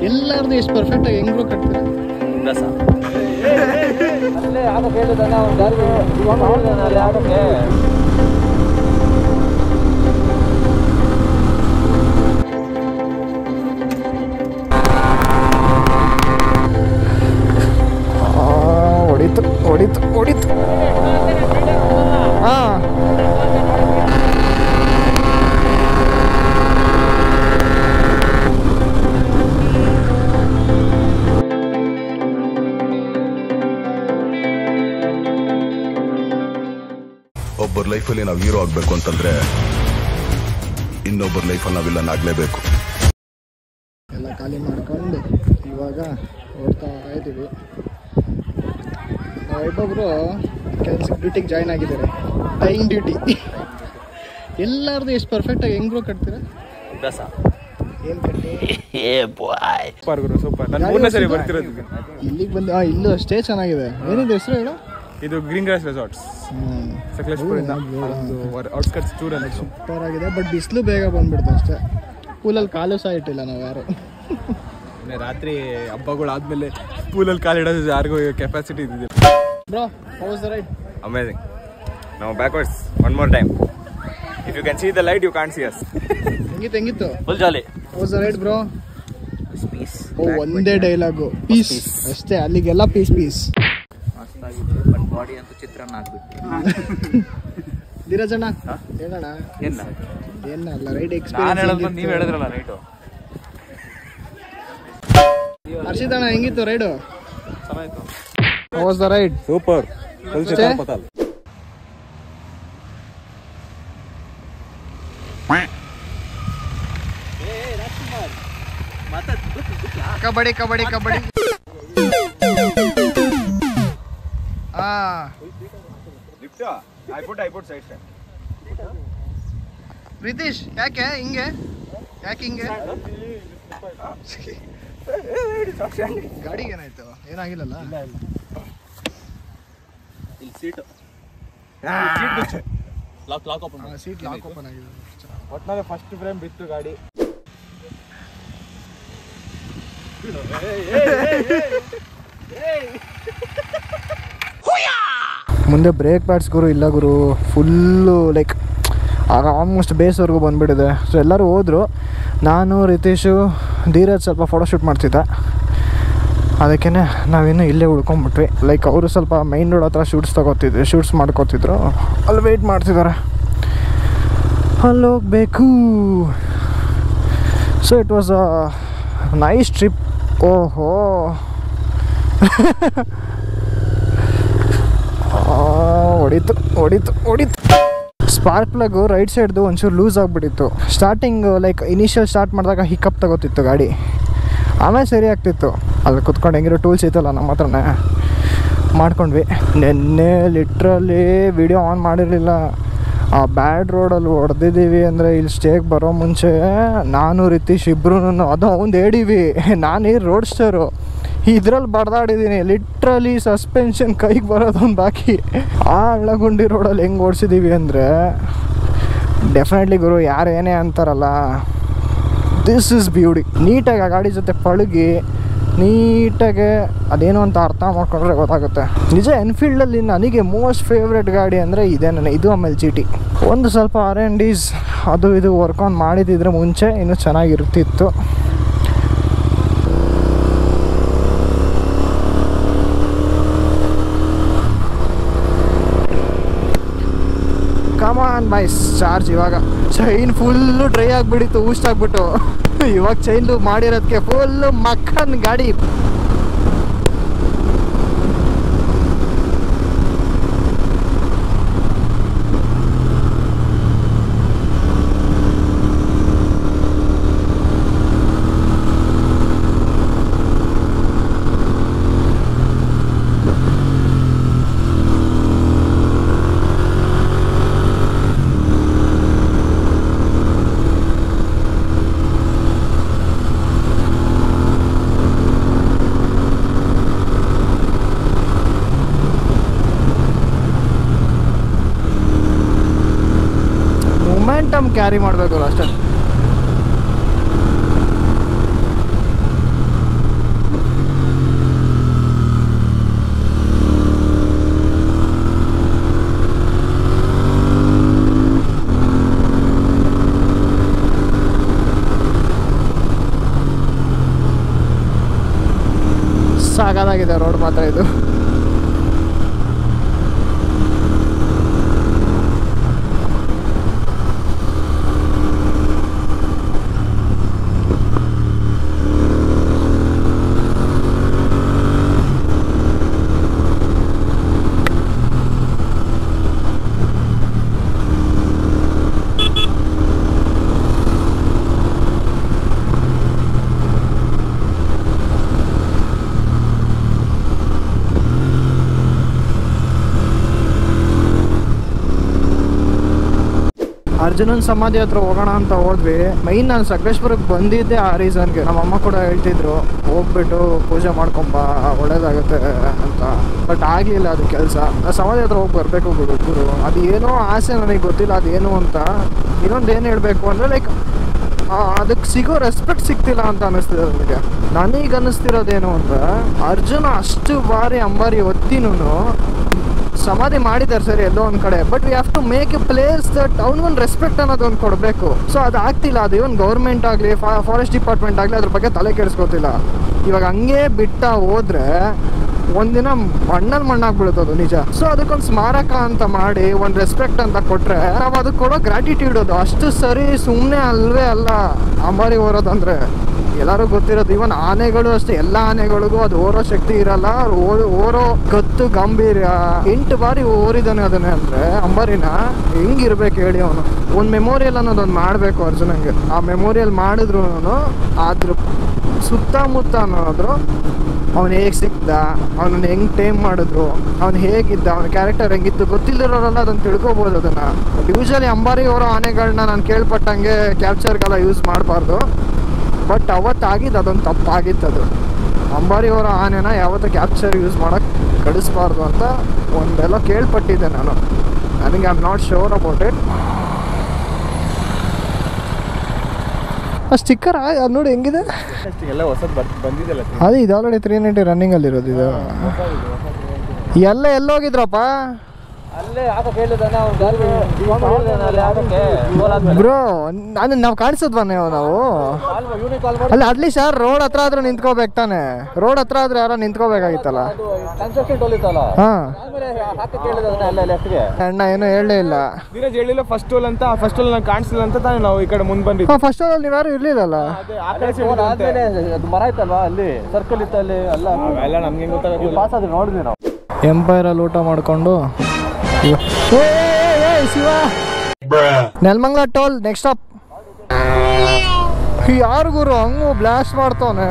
ಎಲ್ಲಾರ್ದು ಎಷ್ಟು ಪರ್ಫೆಕ್ಟ್ ಆಗಿ ಹೆಂಗ್ರು ಕಟ್ತೀರಾ ಹೊಡಿತು ಹೊಡಿತು ಹೊಡಿತು. ಹಾಂ ಒಬ್ಬರ ಲೈಫಲ್ಲಿ ನಾವು ಹೀರೋ ಆಗಬೇಕು ಅಂತಂದ್ರೆ ಇನ್ನೊಬ್ಬರ ಲೈಫಲ್ಲಿ ನಾವು ವಿಲನ್ ಆಗಲೇಬೇಕು. ಎಲ್ಲ ಖಾಲಿ ಮಾಡ್ಕೊಂಡು ಇವಾಗ ಓಡ್ತಾ ಇದ್ದೀವಿ. ಒಬ್ಬೊಬ್ರು ಕೆಲಸಕ್ಕೆ ಡ್ಯೂಟಿಗೆ ಜಾಯ್ನ್ ಆಗಿದ್ದಾರೆ, ಟೈಮ್ ಡ್ಯೂಟಿ. ಎಲ್ಲಾರ್ದು ಎಷ್ಟು ಪರ್ಫೆಕ್ಟಾಗಿ ಹೆಂಗ್ರು ಕಟ್ತೀರಾ? ಏನು ಕಟ್ಟಿ ಸೂಪರ್. ನಾನು ಮೂರನೇ ಸರಿ ಬರ್ತಿರೋದು ಇಲ್ಲಿಗೆ ಬಂದು. ಇಲ್ಲೂ ಅಷ್ಟೇ ಚೆನ್ನಾಗಿದೆ. ಏನಿದೆ ಹೆಸರು ಹೇಳು? ಇದು ಗ್ರೀನ್ ಗ್ರಾಸ್ ರೆಸಾರ್ಟ್ಸ್, ಸಕಲೇಶ್ಪುರದಿಂದ ಔಟ್ಸ್ಕಟ್ಸ್ ಟೂರ್ ಅಲ್ಲಿ. ಸೂಪರ್ ಆಗಿದೆ, ಬಟ್ ಬಿಸಿಲು ಬೇಗ ಬಂದ್ಬಿಡ್ತು ಅಷ್ಟೇ. ಪೂಲಲ್ಲಿ ಕಾಲು ಸಹ ಇಟ್ಟಿಲ್ಲ ನಾವು ಯಾರು. ರಾತ್ರಿ ಹಬ್ಬಗಳು ಆದ್ಮೇಲೆ ಪೂಲಲ್ಲಿ ಕಾಲಿಡೋದು ಯಾರಿಗೂ ಕೆಪಾಸಿಟಿ ಇದ್ದಿದ್ದಿಲ್ಲ. Bro, how was the ride? Amazing. ನಾವು backwards one more time. If you can see the light you can't see us. ಹೆಂಗಿತ್ತು? Full jolly. How was the ride bro? Peace. ಓ, ಒಂದೇ ಡೈಲಾಗು, ಪೀಸ್ ಅಷ್ಟೇ. ಅಲ್ಲಿಗೆಲ್ಲ piece piece. But body ಅಂತೂ ಚಿತ್ರಾನ್ನ ಆಗ್ಬಿಟ್ಟು. ಧೀರಜಣ್ಣ ಹೇಳೋಣ. ಏನಲ್ಲ ರೈಡ್ ಎಕ್ಸ್ಪೀರಿಯನ್ಸ್ ನೀವು ಹೇಳಿದ್ರಲ್ಲ ರೈಟು. ಹರ್ಷಿತಣ್ಣ ಹೆಂಗಿತ್ತು ರೈಡು? ಚೆನ್ನಾಗಿತ್ತು. How was the ride? Super. Kabaddi kabaddi kabaddi. Preetish ಯಾಕೆ ಹಿಂಗೆ ಗಾಡಿಗೆ ಏನಾಯ್ತು? ಏನಾಗಿಲ್ಲಲ್ಲ? ಸೀಟ್ ಲಾಕ್ ಓಪನ್ ಆಗಿದೆ. ಒಟ್ನಲ್ಲಿ ಫಸ್ಟ್ ಫ್ರೇಮ್ ಬಿತ್ತು ಗಾಡಿ. ಮುಂದೆ ಬ್ರೇಕ್ ಪ್ಯಾಡ್ಸ್ ಗುರು ಇಲ್ಲ ಗುರು, ಫುಲ್ಲು ಲೈಕ್ ಆಗ ಆಲ್ಮೋಸ್ಟ್ ಬೇಸ್ವರೆಗೂ ಬಂದುಬಿಟ್ಟಿದೆ. ಸೊ ಎಲ್ಲರೂ ಹೋದರು. ನಾನು ರಿತೀಶು ಧೀರಜ್ ಸ್ವಲ್ಪ ಫೋಟೋಶೂಟ್ ಮಾಡ್ತಿದ್ದೆ, ಅದಕ್ಕೇ ನಾವಿನ್ನೂ ಇಲ್ಲೇ ಉಳ್ಕೊಂಬಿಟ್ವಿ. ಲೈಕ್ ಅವರು ಸ್ವಲ್ಪ ಮೈನ್ ರೋಡ್ ಹತ್ರ ಶೂಟ್ಸ್ ಮಾಡ್ಕೋತಿದ್ರು, ಅಲ್ಲಿ ವೆಯ್ಟ್ ಮಾಡ್ತಿದ್ದಾರೆ, ಅಲ್ಲಿ ಹೋಗಬೇಕು. So it was a nice trip. ಓಹೋ ಹೊಡಿತು ಹೊಡಿತು ಹೊಡಿತು. ಸ್ಪಾರ್ಕ್ ಪ್ಲಗ್ಗು ರೈಟ್ ಸೈಡ್ದು ಒಂಚೂರು ಲೂಸ್ ಆಗಿಬಿಟ್ಟಿತ್ತು. ಸ್ಟಾರ್ಟಿಂಗ್ ಲೈಕ್ ಇನಿಷಿಯಲ್ ಸ್ಟಾರ್ಟ್ ಮಾಡಿದಾಗ ಹಿಕಪ್ ತಗೋತಿತ್ತು ಗಾಡಿ, ಆಮೇಲೆ ಸರಿ ಆಗ್ತಿತ್ತು. ಅಲ್ಲಿ ಕುತ್ಕೊಂಡು ಹೆಂಗಿರೋ ಟೂಲ್ಸ್ ಇತ್ತಲ್ಲ ನಮ್ಮ ಹತ್ರನೇ ಮಾಡ್ಕೊಂಡ್ವಿ. ನೆನ್ನೆ ಲಿಟ್ರಲಿ ವಿಡಿಯೋ ಆನ್ ಮಾಡಿರಲಿಲ್ಲ. ಆ ಬ್ಯಾಡ್ ರೋಡಲ್ಲಿ ಹೊಡೆದಿದ್ದೀವಿ ಅಂದರೆ ಇಲ್ಲಿ ಸ್ಟೇಗೆ ಬರೋ ಮುಂಚೆ ನಾನು ರಿತೀಶ್ ಇಬ್ಬರು, ಅದು ಅವ್ನು ಹೇಳಿವಿ, ನಾನು ರೋಡ್ ಸ್ಟರು ಇದ್ರಲ್ಲಿ ಬಡ್ದಾಡಿದ್ದೀನಿ. ಲಿಟ್ರಲಿ ಸಸ್ಪೆನ್ಷನ್ ಕೈಗೆ ಬರೋದೊಂದು ಬಾಕಿ. ಆ ಹಳ್ಳಗುಂಡಿ ರೋಡಲ್ಲಿ ಹೆಂಗೆ ಓಡಿಸಿದ್ದೀವಿ ಅಂದರೆ ಡೆಫಿನೆಟ್ಲಿ ಗುರು, ಯಾರು ಏನೇ ಅಂತಾರಲ್ಲ, ದಿಸ್ ಇಸ್ ಬ್ಯೂಟಿ. ನೀಟಾಗಿ ಆ ಗಾಡಿ ಜೊತೆ ಪಳಗಿ ನೀಟಾಗೆ ಅದೇನು ಅಂತ ಅರ್ಥ ಮಾಡ್ಕೊಂಡ್ರೆ ಗೊತ್ತಾಗುತ್ತೆ. ನಿಜ ಎನ್ಫೀಲ್ಡಲ್ಲಿ ನನಗೆ ಮೋಸ್ಟ್ ಫೇವ್ರೆಟ್ ಗಾಡಿ ಅಂದರೆ ಇದೇ ಇದು. ಆಮೇಲೆ GT ಒಂದು ಸ್ವಲ್ಪ R&Ds ಅದು ಇದು ವರ್ಕ್ ಆನ್ ಮಾಡಿದಿದ್ರೆ ಮುಂಚೆ ಇನ್ನೂ ಚೆನ್ನಾಗಿರ್ತಿತ್ತು. ಕಮಾನ್ ಬಾಯ್ಸ್, ಚಾರ್ಜ್ ಇವಾಗ. ಚೈನ್ ಫುಲ್ಲು ಡ್ರೈ ಆಗಿಬಿಡಿತ್ತು, ಊಸ್ಟ್ ಆಗಿಬಿಟ್ಟು. ಇವಾಗ ಚೈನ್ದು ಮಾಡಿರೋದಕ್ಕೆ ಫುಲ್ಲು ಮಕ್ಕನ್ ಗಾಡಿ. ಕ್ಯಾರಿ ಮಾಡಬೇಕು ಅಷ್ಟೇ. ಸಾಕಾಗಿದೆ ರೋಡ್ ಮಾತ್ರ ಇದು. ಅರ್ಜುನನ್ ಸಮಾಧಿ ಹತ್ರ ಹೋಗೋಣ ಅಂತ ಹೋದ್ವಿ. ಮೈನ್ ನಾನು ಸಕಲೇಶ್ಪುರಕ್ಕೆ ಬಂದಿದ್ದೆ ಆ ರೀಸನ್ಗೆ. ನಮ್ಮ ಅಮ್ಮ ಕೂಡ ಹೇಳ್ತಿದ್ರು ಹೋಗ್ಬಿಟ್ಟು ಪೂಜೆ ಮಾಡ್ಕೊಂಬ ಒಳ್ಳೇದಾಗುತ್ತೆ ಅಂತ. ಬಟ್ ಆಗ್ಲಿಲ್ಲ ಅದು ಕೆಲಸ. ಸಮಾಧಿ ಹತ್ರ ಹೋಗಿ ಬರ್ಬೇಕು ಗುರು. ಅದು ಏನೋ ಆಸೆ, ನನಗೆ ಗೊತ್ತಿಲ್ಲ ಅದೇನು ಅಂತ. ಇನ್ನೊಂದು ಏನು ಹೇಳಬೇಕು ಅಂದರೆ ಲೈಕ್ ಅದಕ್ಕೆ ಸಿಗೋ ರೆಸ್ಪೆಕ್ಟ್ ಸಿಗ್ತಿಲ್ಲ ಅಂತ ಅನ್ನಿಸ್ತಿದೆ ನನಗೆ ಅನ್ನಿಸ್ತಿರೋದೇನು ಅಂತ, ಅರ್ಜುನ ಅಷ್ಟು ಬಾರಿ ಅಂಬಾರಿ ಹೊತ್ತಿನೂ ಸಮಾಧಿ ಮಾಡಿದ್ದಾರೆ ಸರಿ ಎಲ್ಲೋ ಒಂದು ಕಡೆ, but we have to make a place that ಅವ್ನಿಗೊಂದು ರೆಸ್ಪೆಕ್ಟ್ ಅನ್ನೋದೊಂದು ಕೊಡಬೇಕು. ಸೊ ಅದು ಆಗ್ತಿಲ್ಲ. ಅದು ಇವನ್ ಗೌರ್ಮೆಂಟ್ ಆಗಲಿ ಫಾರೆಸ್ಟ್ ಡಿಪಾರ್ಟ್ಮೆಂಟ್ ಆಗಲಿ ಅದ್ರ ಬಗ್ಗೆ ತಲೆ ಕೆಡಿಸ್ಕೋತಿಲ್ಲ. ಇವಾಗ ಹಂಗೆ ಬಿಟ್ಟ ಹೋದ್ರೆ ಒಂದಿನ ಮಣ್ಣಾಗ್ಬಿಡುತ್ತದು ನಿಜ. ಸೊ ಅದಕ್ಕೊಂದು ಸ್ಮಾರಕ ಅಂತ ಮಾಡಿ ಒಂದು ರೆಸ್ಪೆಕ್ಟ್ ಅಂತ ಕೊಟ್ರೆ ನಾವು ಅದಕ್ಕೆ ಕೊಡೋ ಗ್ರಾಟಿಟ್ಯೂಡ್ ಅದು ಅಷ್ಟು ಸರಿ ಸುಮ್ಮನೆ ಅಲ್ವೇ ಅಲ್ಲ. ಅಂಬಾರಿ ಓರೋದಂದ್ರೆ ಎಲ್ಲರೂ ಗೊತ್ತಿರೋದು. ಇವನ್ ಆನೆಗಳು ಅಷ್ಟೇ, ಎಲ್ಲ ಆನೆಗಳಿಗೂ ಅದು ಓರೋ ಶಕ್ತಿ ಇರಲ್ಲ. ಓರೋ ಗತ್ತು ಗಾಂಭೀರ್ಯ 8 ಬಾರಿ ಓರಿದಾನೆ ಅದನ್ನೇ ಅಂದ್ರೆ ಅಂಬಾರಿನ ಹೆಂಗಿರ್ಬೇಕು ಹೇಳಿ. ಅವನು ಒಂದು ಮೆಮೋರಿಯಲ್ ಅನ್ನೋದೊಂದು ಮಾಡಬೇಕು ಅರ್ಜುನಂಗೆ. ಆ ಮೆಮೋರಿಯಲ್ ಮಾಡಿದ್ರು ಅದ್ರ ಸುತ್ತಮುತ್ತ ಅನ್ನೋದ್ರು ಅವನು ಹೇಗೆ ಸಿಕ್ದ, ಅವನನ್ನು ಹೆಂಗೆ ಟೈಮ್ ಮಾಡಿದ್ರು, ಅವನು ಹೇಗಿದ್ದ, ಅವನ ಕ್ಯಾರೆಕ್ಟರ್ ಹೆಂಗಿತ್ತು ಗೊತ್ತಿಲ್ಲದಿರೋರೆಲ್ಲ ಅದನ್ನು ತಿಳ್ಕೊಬೋದು ಅದನ್ನು. ಯೂಶಲಿ ಅಂಬಾರಿ ಅವರ ಆನೆಗಳನ್ನ ನಾನು ಕೇಳ್ಪಟ್ಟಂಗೆ ಕ್ಯಾಪ್ಚರ್ಗೆಲ್ಲ ಯೂಸ್ ಮಾಡಬಾರ್ದು. ಬಟ್ ಅವತ್ತಾಗಿದ್ದು ಅದೊಂದು ತಪ್ಪಾಗಿತ್ತದು. ಅಂಬಾರಿ ಅವರ ಆನೆನ ಯಾವತ್ತೂ ಕ್ಯಾಪ್ಚರ್ ಯೂಸ್ ಮಾಡೋಕ್ಕೆ ಕಳಿಸ್ಬಾರ್ದು ಅಂತ ಒಂದೆಲ್ಲ ಕೇಳ್ಪಟ್ಟಿದ್ದೆ ನಾನು. ನನಗೆ I am not sure about it. ಆ ಸ್ಟಿಕ್ಕರ್ ಅದು ನೋಡಿ ಹೆಂಗಿದೆ. ಎಲ್ಲ ಹೊಸದು ಬಂದಿದೆಲ್ಲ ಅದು ಇದು ಆಲ್ರೆಡಿ 390 ರನ್ನಿಂಗಲ್ಲಿರೋದು ಇದು. ಎಲ್ಲ ಎಲ್ಲೋಗಿದ್ರಪ್ಪ ಬ್ರೋ? ನಾವು ಕಾಣಿಸಿದ್ವಾ ನಾವು? ಅಲ್ಲ ಅಟ್ಲೀಸ್ಟ್ ಯಾರು ರೋಡ್ ಹತ್ರ ಆದ್ರೂ ನಿಂತ್ಕೋಬೇಕು ತಾನೆ. ರೋಡ್ ಹತ್ರ ಆದ್ರೆ ಯಾರೋ ನಿಂತ್ಕೋಬೇಕಾಗಿತ್ತಲ್ಲ. ಅಣ್ಣ ಏನೋ ಹೇಳಲೇ ಇಲ್ಲ. ಧೀರಜ್ ಹೇಳಿಲ್ಲ ಫಸ್ಟ್ ಟೋಲ್ ಅಂತ. ಫಸ್ಟ್ ಟೋಲ್ ಕಾಣಿಸಿಲ್ಲ ಅಂತ ತಾನೆ ನಾವು ಈ ಕಡೆ ಮುಂದೆ ಬಂದಿದ್ವಿ. ಫಸ್ಟ್ ಟೋಲ್ ನೀವು ಯಾರು ಇರ್ಲಿಲ್ಲಲ್ಲ. ಮರ ಇತ್ತಲ್ವಾ ಅಲ್ಲಿ ಸರ್ಕಲ್ ಇತ್ತು ಅಲ್ಲಿ ಎಲ್ಲ ನಮ್ಗೆ ಗೊತ್ತಾಗ ನೋಡಿದ್ವಿ ನಾವು. ಎಂಪೈರಲ್ಲಿ ಊಟ ಮಾಡಿಕೊಂಡು Shiva Nelamangala toll next stop. ಯಾರು ಗುರು ಹಂಗು ಬ್ಲಾಸ್ಟ್ ಮಾಡ್ತಾವನೆ.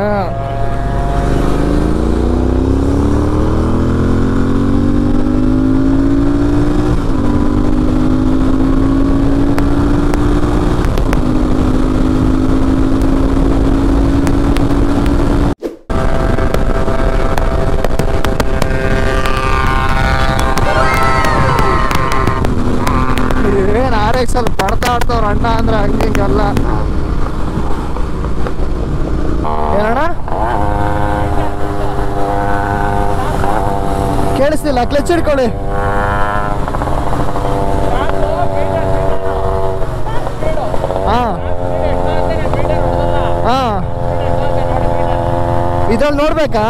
ಸ್ವಲ್ಪ ಪಡ್ತಾ ಆಡ್ತವ್ರ ಅಣ್ಣ ಅಂದ್ರೆ ಹಂಗಿಂಗಲ್ಲ. ಏನಣ್ಣ ಕೇಳಿಸ್ತಿಲ್ಲ? ಕ್ಲಚ್ ಹಿಡ್ಕೊಳ್ಳಿ. ಇದ್ರಲ್ಲಿ ನೋಡ್ಬೇಕಾ?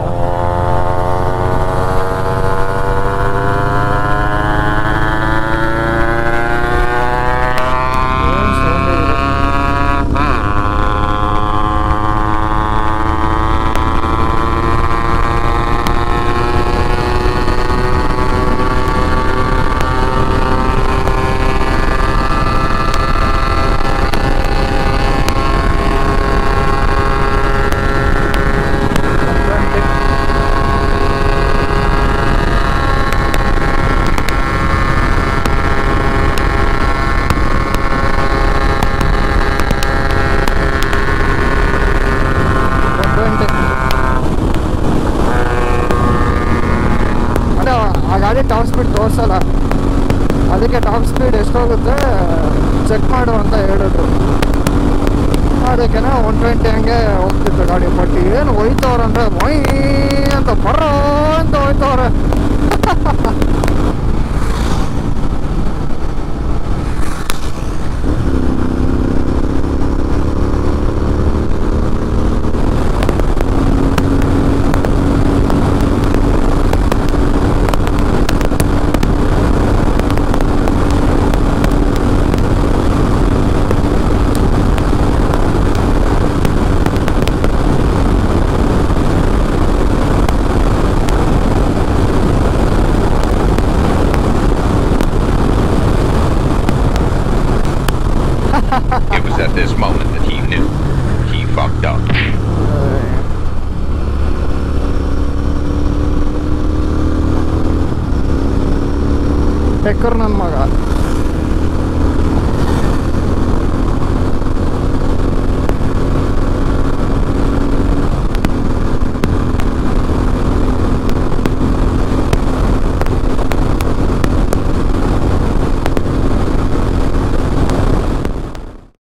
ಟಾಪ್ ಸ್ಪೀಡ್ ತೋರಿಸಲ್ಲ, ಅದಕ್ಕೆ ಟಾಪ್ ಸ್ಪೀಡ್ ಎಷ್ಟೋಗುತ್ತೆ ಚೆಕ್ ಮಾಡು ಅಂತ ಹೇಳಿದ್ರು. ಅದಕ್ಕೆ 120 ಹಂಗೆ ಹೋಗ್ತಿತ್ತು ಗಾಡಿ. ಬಟ್ ಏನು ಹೋಯ್ತವ್ರಂದ್ರೆ ಮೊಯ್ ಅಂತ ಬರೋ ಅಂತ ಹೋಯ್ತವ್ರೆ. moment that he knew he fucked up. ಟೆಕ್ಕರ್ ನನ್ನ ಮಗ